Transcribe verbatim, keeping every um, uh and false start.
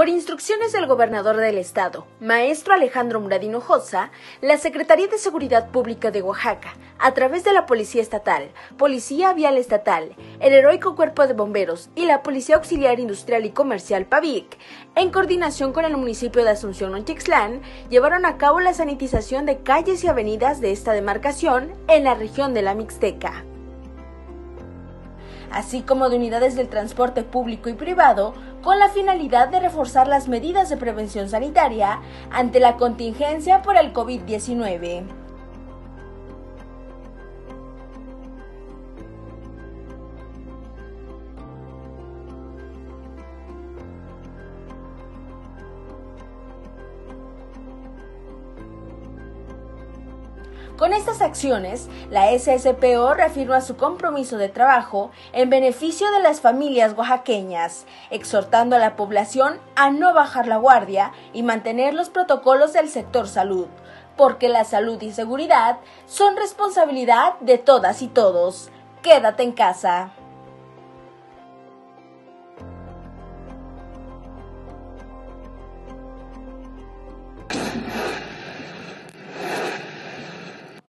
Por instrucciones del gobernador del estado, maestro Alejandro Murat Hinojosa, la Secretaría de Seguridad Pública de Oaxaca, a través de la Policía Estatal, Policía Vial Estatal, el Heroico Cuerpo de Bomberos y la Policía Auxiliar Industrial y Comercial PAVIC, en coordinación con el municipio de Asunción Nochixtlán, llevaron a cabo la sanitización de calles y avenidas de esta demarcación en la región de la Mixteca, así como de unidades del transporte público y privado, con la finalidad de reforzar las medidas de prevención sanitaria ante la contingencia por el COVID diecinueve. Con estas acciones, la S S P O reafirma su compromiso de trabajo en beneficio de las familias oaxaqueñas, exhortando a la población a no bajar la guardia y mantener los protocolos del sector salud, porque la salud y seguridad son responsabilidad de todas y todos. Quédate en casa.